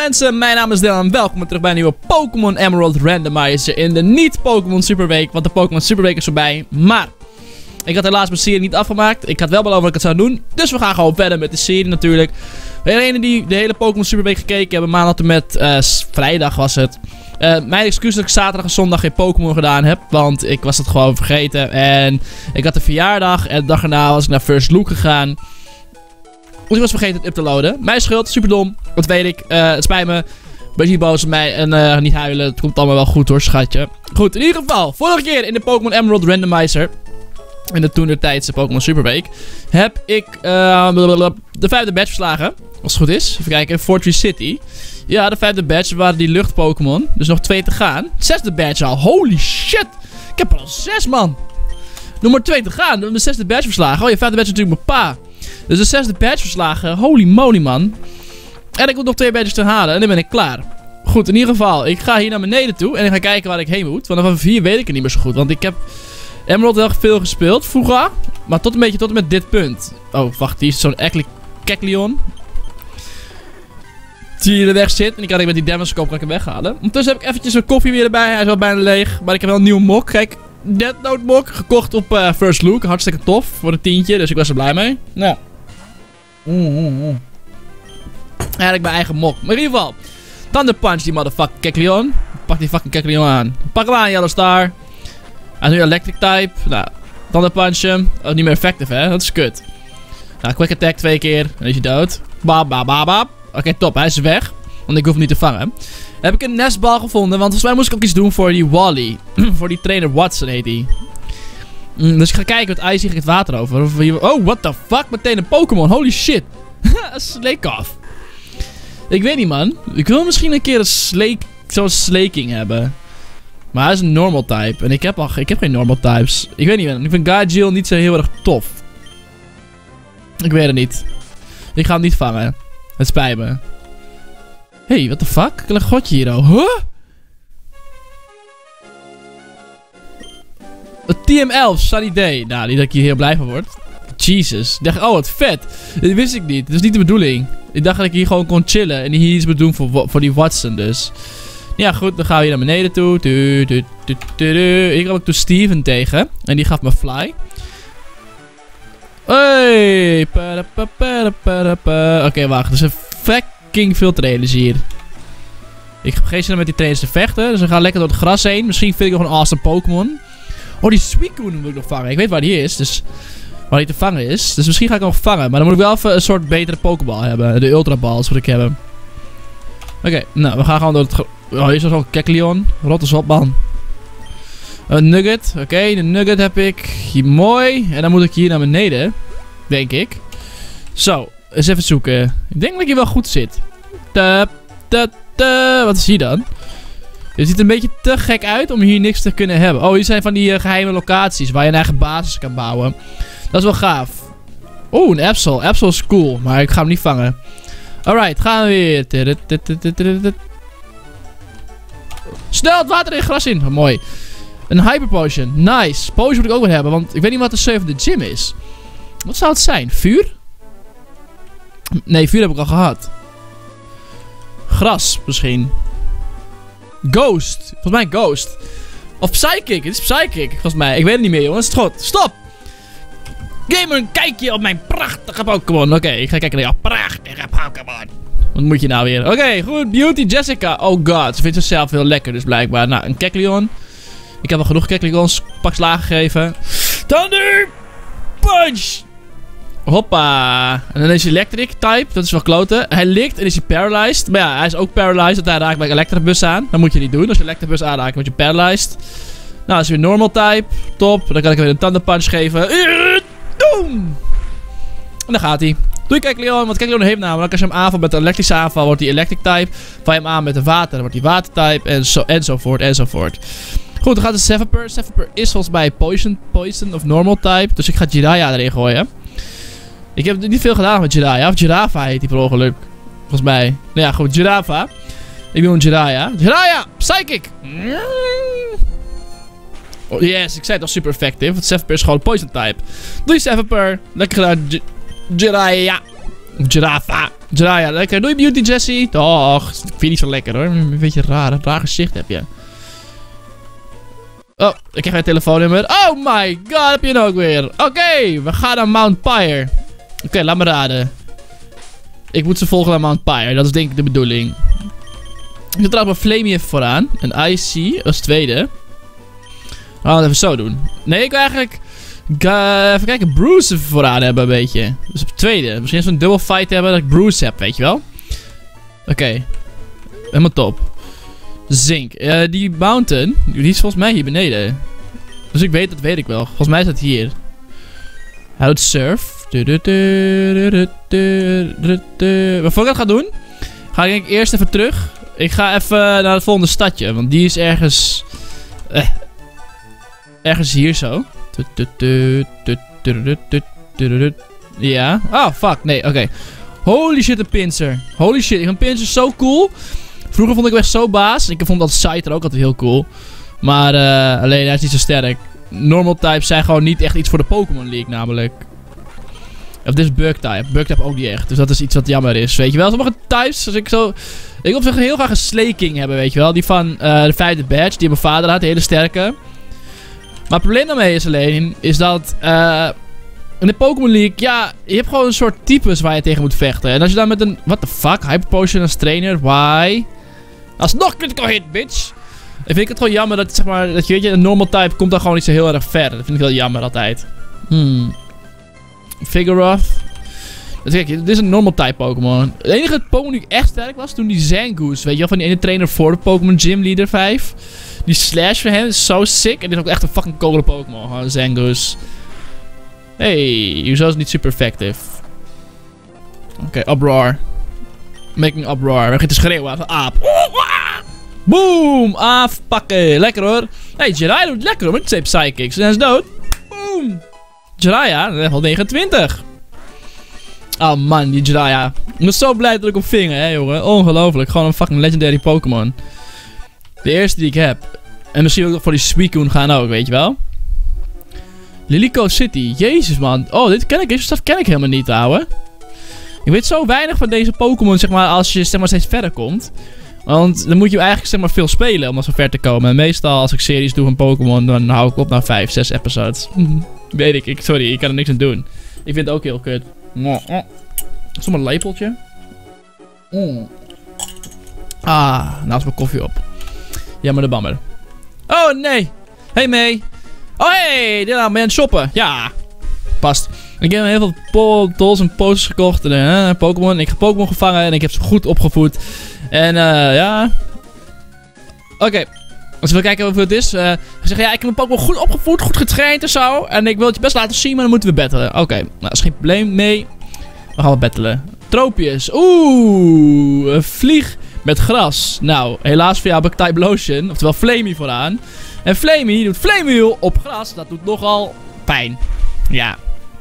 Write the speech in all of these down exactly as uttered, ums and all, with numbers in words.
mensen, mijn naam is Dylan en welkom terug bij een nieuwe Pokémon Emerald Randomizer in de niet-Pokémon Superweek, want de Pokémon Superweek is voorbij. Maar ik had helaas mijn serie niet afgemaakt. Ik had wel beloofd dat ik het zou doen, dus we gaan gewoon verder met de serie natuurlijk. Voor degenen die de hele Pokémon Superweek gekeken hebben, maandag tot met uh, vrijdag was het. Uh, mijn excuus dat ik zaterdag en zondag geen Pokémon gedaan heb, want ik was het gewoon vergeten. En ik had een verjaardag en de dag erna was ik naar First Look gegaan. Dus ik was vergeten het up te loaden. Mijn schuld, superdom. Dat weet ik. Uh, het spijt me. Wees niet boos op mij en uh, niet huilen. Het komt allemaal wel goed hoor, schatje. Goed, in ieder geval. Vorige keer in de Pokémon Emerald Randomizer. In de toenertijdse Pokémon Superweek. Heb ik uh, de vijfde badge verslagen. Als het goed is. Even kijken. Fortress City. Ja, de vijfde badge waren die lucht Pokémon. Dus nog twee te gaan. Zesde badge al. Holy shit. Ik heb er al zes man. Nog maar twee te gaan. De zesde badge verslagen. Oh, je vijfde badge is natuurlijk mijn pa. Dus de zesde badge verslagen. Holy moly, man. En ik moet nog twee badges te halen. En dan ben ik klaar. Goed, in ieder geval. Ik ga hier naar beneden toe. En ik ga kijken waar ik heen moet. Want vanaf vier weet ik het niet meer zo goed. Want ik heb Emerald heel veel gespeeld vroeger. Maar tot een beetje tot en met dit punt. Oh, wacht. Hier is zo'n Kecleon. Die hier in de weg zit. En die kan ik met die Demon's-scope kan ik hem weghalen. Ondertussen heb ik eventjes een koffie weer erbij. Hij is wel bijna leeg. Maar ik heb wel een nieuwe mok. Kijk. Death Note mok. Gekocht op uh, First Look. Hartstikke tof. Voor een tientje. Dus ik was er blij mee. Nou. Mm, mm, mm. Eigenlijk mijn eigen mok. Maar in ieder geval. Thunder Punch die motherfucking Kecleon. Pak die fucking Kecleon aan. Pak hem aan, Yellow Star. Hij is nu Electric type. Nou. Thunder Punch hem. Oh, niet meer effective, hè. Dat is kut. Nou, Quick Attack twee keer. Dan is hij dood. Bab, bab, bab, bab. Oké, okay, top. Hij is weg. Want ik hoef hem niet te vangen. Heb ik een nestbal gevonden. Want volgens mij moest ik ook iets doen voor die Wally. Voor die trainer Watson heet die. Mm, dus ik ga kijken wat ijs hier het water over. Oh, what the fuck. Meteen een Pokémon. Holy shit. Een Slakeoff. Ik weet niet, man. Ik wil misschien een keer een Slake, zo'n Slaking hebben. Maar hij is een normal type. En ik heb, al, ik heb geen normal types. Ik weet niet, man. Ik vind Gaijil niet zo heel erg tof. Ik weet het niet. Ik ga hem niet vangen. Het spijt me. Hey, what the fuck? Ik heb een godje hier al. Huh? Een T M elf, Sunny Day. Nou, niet dat ik hier heel blij van word. Jesus. Ik dacht, oh wat vet. Dat wist ik niet. Dat is niet de bedoeling. Ik dacht dat ik hier gewoon kon chillen. En hier iets moet doen voor, voor die Watson dus. Ja goed, dan gaan we hier naar beneden toe. Du, du, du, du, du. Hier kwam ik toen Steven tegen. En die gaf me Fly. Hey. Oké, okay, wacht. Er zijn fucking veel trainers hier. Ik heb geen zin met die trainers te vechten. Dus we gaan lekker door het gras heen. Misschien vind ik nog een awesome Pokémon. Oh, die Suicune moet ik nog vangen. Ik weet waar die is. Dus waar die te vangen is. Dus misschien ga ik hem nog vangen. Maar dan moet ik wel even een soort betere Pokéball hebben. De Ultra Balls moet ik hebben. Oké, okay, nou, we gaan gewoon door het... Oh, hier is zo'n Kecleon. Rot eens op, man. Een Nugget. Oké, okay, de Nugget heb ik. Hier, mooi. En dan moet ik hier naar beneden. Denk ik. Zo, eens even zoeken. Ik denk dat ik hier wel goed zit. Ta, ta, ta. Wat is hier dan? Het ziet er een beetje te gek uit om hier niks te kunnen hebben. Oh, hier zijn van die uh, geheime locaties waar je een eigen basis kan bouwen. Dat is wel gaaf. Oeh, een Absol. Absol is cool, maar ik ga hem niet vangen. Alright, gaan we weer. Snel het water in, gras in. Oh, mooi. Een Hyper Potion. Nice. Potion moet ik ook wel hebben, want ik weet niet wat de zevende gym is. Wat zou het zijn? Vuur? Nee, vuur heb ik al gehad. Gras, misschien. Ghost. Volgens mij Ghost. Of Psychic. Het is Psychic, volgens mij. Ik weet het niet meer, jongens. Schot. Stop. Geef me een kijkje op mijn prachtige Pokémon. Oké, okay, ik ga kijken naar jouw prachtige Pokémon. Wat moet je nou weer? Oké, okay, goed. Beauty Jessica. Oh god. Ze vindt zichzelf heel lekker, dus blijkbaar. Nou, een Kecleon. Ik heb al genoeg Kecleons. Pak slagen gegeven. Thunder Punch. Hoppa. En dan is hij Electric type. Dat is wel kloten. Hij likt en is hij paralyzed. Maar ja, hij is ook paralyzed. Want hij raakt bij Electabuzz aan. Dat moet je niet doen. Als je Electabuzz aanraakt, word je paralyzed. Nou, is weer normal type. Top. Dan kan ik weer een Thunder Punch geven. Doem. En dan gaat hij. Doe je Kecleon. Want Kecleon heeft namelijk, als je hem aanvalt met een elektrische aanval, wordt hij Electric type. Val je hem aan met een water, dan wordt hij water type. En zo, enzovoort, enzovoort. Goed, dan gaat de Seviper. Seviper is volgens mij Poison, Poison of Normal type. Dus ik ga Jiraiya erin gooien. Ik heb niet veel gedaan met Jiraiya. Of Girafa heet die per ongeluk. Volgens mij. Nou ja, goed. Girafa. Ik wil een Jiraiya. Jiraiya! Psychic! Oh, yes, ik zei het al super effectief. Want Seviper is gewoon Poison type. Doei Seviper. Lekker gedaan. Jiraiya. Girafa. Jiraiya, lekker. Doei beauty Jessie. Toch, ik vind je niet zo lekker hoor. Een beetje raar, een raar gezicht heb je. Oh, ik krijg mijn telefoonnummer. Oh my god, heb je hem ook weer. Oké, okay, we gaan naar Mount Pyre. Oké, okay, laat me raden. Ik moet ze volgen naar Mount Pyre, dat is denk ik de bedoeling. Ik zet trouwens mijn Flamey even vooraan. En Icy als tweede. We gaan het even zo doen. Nee, ik wil eigenlijk... Uh, even kijken, Bruce even vooraan hebben een beetje. Dus op tweede. Misschien zo'n double fight hebben dat ik Bruce heb, weet je wel. Oké. Okay. Helemaal top. Zink. Uh, die mountain, die is volgens mij hier beneden. Dus ik weet, dat weet ik wel. Volgens mij is het hier. Hij doet surf. Maar voor ik dat ga doen, ga ik eerst even terug. Ik ga even naar het volgende stadje. Want die is ergens... Eh, ergens hier zo. Ja. Oh, fuck. Nee, oké. Okay. Holy shit, een pincer. Holy shit, ik vind pincer zo cool. Vroeger vond ik hem echt zo baas. Ik vond dat Scyther ook altijd heel cool. Maar uh, alleen, hij is niet zo sterk. Normal types zijn gewoon niet echt iets voor de Pokémon League namelijk. Of dit is bug type. Bug type ook niet echt. Dus dat is iets wat jammer is. Weet je wel, sommige types, als ik zo... Ik wil heel graag een Slaking hebben, weet je wel. Die van uh, de vijfde badge, die mijn vader had, de hele sterke. Maar het probleem daarmee is alleen, is dat uh, in de Pokémon League, ja, je hebt gewoon een soort types waar je tegen moet vechten. En als je dan met een, what the fuck, Hyper Potion als trainer, why? Alsnog critical hit, bitch! Ik vind het gewoon jammer dat, zeg maar, dat je weet je, een normal type komt dan gewoon niet zo heel erg ver. Dat vind ik wel jammer altijd. Hmm. Vigoroth. Kijk, dit is een normal type Pokémon. De enige Pokémon die echt sterk was toen die Zangoose. Weet je wel, van die ene trainer voor de Pokémon Gym Leader vijf. Die slash van hem is zo sick. En dit is ook echt een fucking kogele Pokémon. Gewoon Zangoose. Hey, hoezo is het niet super effectief? Oké, okay, uproar. Making uproar. We beginnen te schreeuwen als een aap. Boom! Afpakken. Lekker hoor. Hey, Jiraiya doet lekker hoor met twee Psychics. En hij is dood. Boom! Jiraiya, level negenentwintig. Oh man, die Jiraiya. Ik ben zo blij dat ik hem ving, hè jongen. Ongelooflijk. Gewoon een fucking legendary Pokémon. De eerste die ik heb. En misschien ook nog voor die Suicune gaan ook, weet je wel. Liliko City. Jezus man. Oh, dit ken ik. Deze stad ken ik helemaal niet, ouwe. Ik weet zo weinig van deze Pokémon, zeg maar, als je zeg maar steeds verder komt. Want dan moet je eigenlijk zeg maar veel spelen om dan zo ver te komen. En meestal als ik series doe van Pokémon, dan hou ik op naar vijf, zes episodes. Weet ik, ik. Sorry, ik kan er niks aan doen. Ik vind het ook heel kut. Zo'n lepeltje. Mm. Ah, nou is mijn koffie op. Jammer de bammer. Oh nee. Hey May. Oh hey, dit nou ben je aan het shoppen. Ja, past. Ik heb heel veel dolls en posters gekocht. En uh, Pokémon. Ik heb Pokémon gevangen en ik heb ze goed opgevoed. En uh, ja. Oké. Okay. Als we kijken hoeveel het is. Uh, we zeggen ja, ik heb mijn Pokémon goed opgevoed, goed getraind en zo. En ik wil het je best laten zien, maar dan moeten we battelen. Oké, okay. Nou, dat is geen probleem mee. We gaan wel battelen. Tropius. Oeh, een vlieg met gras. Nou, helaas voor jou heb ik Type Lotion. Oftewel Flamey vooraan. En Flamey doet Flamewheel op gras. Dat doet nogal pijn. Ja.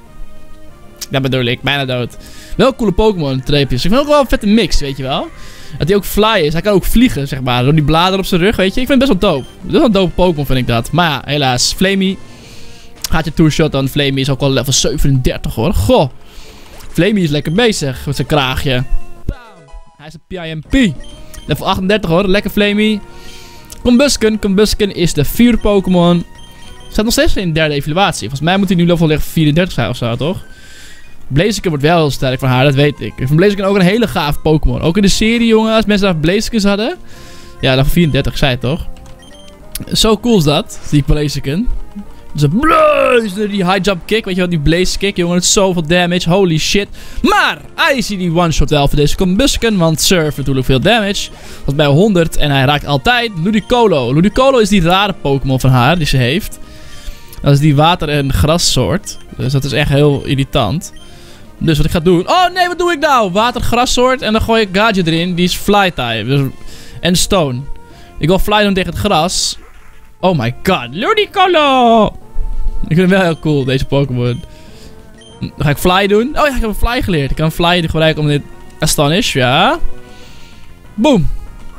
Dat bedoel ik. Bijna dood. Wel een coole Pokémon, Tropius. Ik vind ook wel een vette mix, weet je wel. Dat hij ook fly is. Hij kan ook vliegen, zeg maar. Door die bladeren op zijn rug, weet je. Ik vind het best wel dope. Dat is wel een dope Pokémon, vind ik dat. Maar ja, helaas. Flamey. Gaat je two-shot dan. Flamey is ook al level zevenendertig, hoor. Goh. Flamey is lekker bezig met zijn kraagje. Bam. Hij is een P I M P. Level achtendertig, hoor. Lekker Flamey. Combusken. Combusken is de vierde Pokémon. Staat nog steeds in de derde evaluatie. Volgens mij moet hij nu level vierendertig zijn of zo, toch? Blaziken wordt wel heel sterk van haar, dat weet ik. Ik vind Blaziken ook een hele gaaf Pokémon. Ook in de serie, jongen, als mensen daar Blazikens hadden. Ja, level vierendertig, zei het toch? Zo cool is dat, die Blaziken. Dus blaze, die high jump kick, weet je wat, die blaze kick, jongen, het is zoveel damage, holy shit. Maar, hij zie die one shot wel voor deze Combusken, want Surf natuurlijk veel damage. Was bij honderd en hij raakt altijd Ludicolo. Ludicolo is die rare Pokémon van haar, die ze heeft. Dat is die water- en grassoort. Dus dat is echt heel irritant. Dus wat ik ga doen... Oh nee, wat doe ik nou? Water, grassoort en dan gooi ik Gadget erin, die is fly type. Dus, en stone. Ik wil fly doen tegen het gras. Oh my god, Ludicolo! Ik vind hem wel heel cool, deze Pokémon. Dan ga ik fly doen. Oh ja, ik heb een fly geleerd. Ik kan fly gebruiken om dit... Astonish, ja. Boom.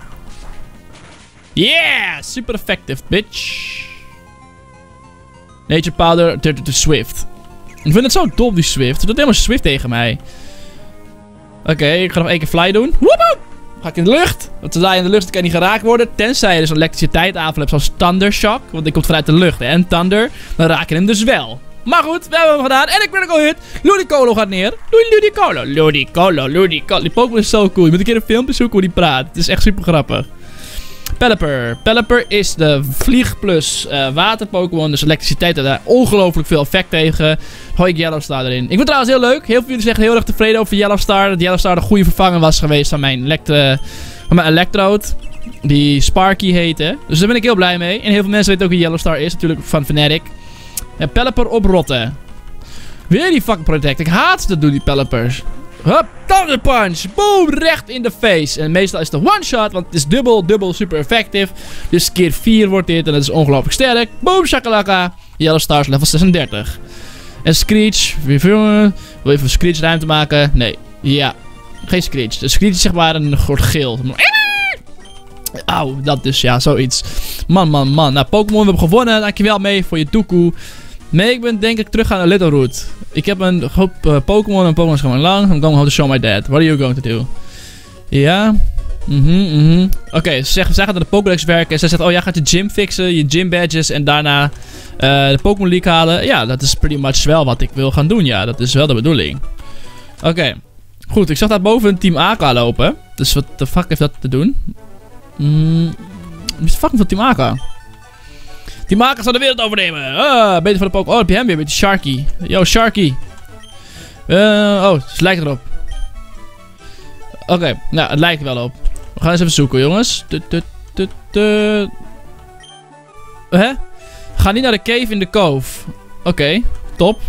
Yeah! Super effective, bitch. Nature Powder, turn to Swift. Ik vind het zo dom, die Swift. Ze doet helemaal Swift tegen mij. Oké, okay, ik ga nog één keer fly doen. Woepoe! Ga ik in de lucht. Want zodra je in de lucht kan je niet geraakt worden. Tenzij je dus een elektriciteit aanval hebt zoals Thunder Shock. Want die komt vanuit de lucht hè, en Thunder. Dan raak je hem dus wel. Maar goed, we hebben hem gedaan. En ik critical hit. Ludicolo gaat neer. Ludicolo, Ludicolo, Ludicolo. Die Pokémon is zo cool. Je moet een keer een filmpje zoeken hoe die praat. Het is echt super grappig. Pelipper. Pelipper is de vlieg plus uh, water Pokémon. Dus elektriciteit heeft daar ongelooflijk veel effect tegen. Gooi ik Yellowstar erin. Ik vind het trouwens heel leuk. Heel veel van jullie zeggen heel erg tevreden over Yellowstar. Dat Yellowstar de goede vervanger was geweest van mijn, Electro, van mijn Electrode. Die Sparky heette. Dus daar ben ik heel blij mee. En heel veel mensen weten ook wie Yellowstar is. Natuurlijk van Fnatic. En Pelipper oprotten. Weer die fucking protect. Ik haat ze dat doen, die Pelipers. Hup, Thunder Punch. Boom, recht in de face. En meestal is het een one shot, want het is dubbel, dubbel super effectief. Dus keer vier wordt dit en dat is ongelooflijk sterk. Boom, shakalaka. Yellowstar is level zesendertig. En Screech. Wil je even Screech ruimte maken? Nee. Ja. Geen Screech. De Screech is zeg maar een soort geel. Auw, dat dus, ja, zoiets. Man, man, man. Nou, Pokémon, we hebben gewonnen. Dankjewel mee voor je toekoe. Nee, ik ben denk ik terug aan de Little Route. Ik heb een hoop uh, Pokémon en Pokémon is gewoon lang. I'm going home to show my dad. What are you going to do? Ja. Mhm, mhm. Oké, okay, ze zeggen, zij gaat aan de Pokédex werken. Zij zegt, oh, jij gaat je gym fixen, je gym badges en daarna uh, de Pokémon League halen. Ja, dat is pretty much wel wat ik wil gaan doen, ja. Dat is wel de bedoeling. Oké. Okay. Goed, ik zag daar boven een Team Aqua lopen. Dus wat de fuck heeft dat te doen? Mm, wie is de fucking van Team Aqua? Team Aqua zal de wereld overnemen. Ah, beter voor de Pokémon. Oh, heb je hem weer met die Sharky. Yo, Sharky. Uh, oh, het lijkt erop. Oké, okay, nou, het lijkt er wel op. We gaan eens even zoeken, jongens. Tut, tut, tut, tut. Hè? Ga niet naar de cave in de cove. Oké, okay, top.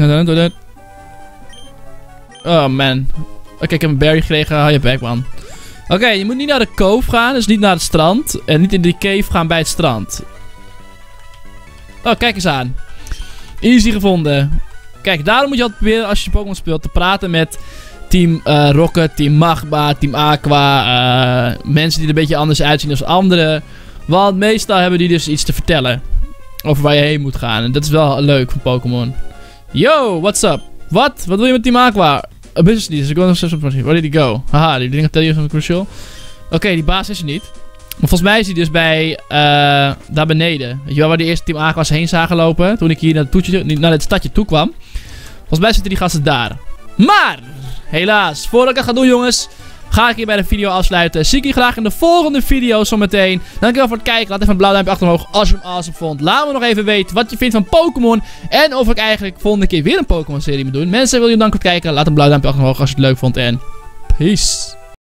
Oh, man. Oké, okay, ik heb een berry gekregen. Hou je bek, man. Oké, okay, je moet niet naar de cove gaan. Dus niet naar het strand. En niet in die cave gaan bij het strand. Oh, kijk eens aan. Easy gevonden. Kijk, daarom moet je altijd proberen als je Pokémon speelt te praten met Team uh, Rocket, Team Magma, Team Aqua. Uh, mensen die er een beetje anders uitzien dan anderen. Want meestal hebben die dus iets te vertellen. Over waar je heen moet gaan. En dat is wel leuk van Pokémon. Yo, what's up? Wat? Wat wil je met Team Aqua? A business needs. Where did he go? Haha, die ding tell you something crucial. Oké, okay, die baas is er niet. Maar volgens mij is hij dus bij, uh, daar beneden. Weet je wel, waar die eerste Team Aqua's heen zagen lopen. Toen ik hier naar het, toetje, naar het stadje toe kwam. Volgens mij zitten die gasten daar. Maar, helaas, voordat ik dat ga doen jongens, ga ik hier bij de video afsluiten. Zie ik je graag in de volgende video zometeen. Dankjewel voor het kijken. Laat even een blauw duimpje achter omhoog als je hem awesome vond. Laat me nog even weten wat je vindt van Pokémon. En of ik eigenlijk volgende keer weer een Pokémon serie moet doen. Mensen, wil je danken voor het kijken. Laat een blauw duimpje achter omhoog als je het leuk vond. En peace.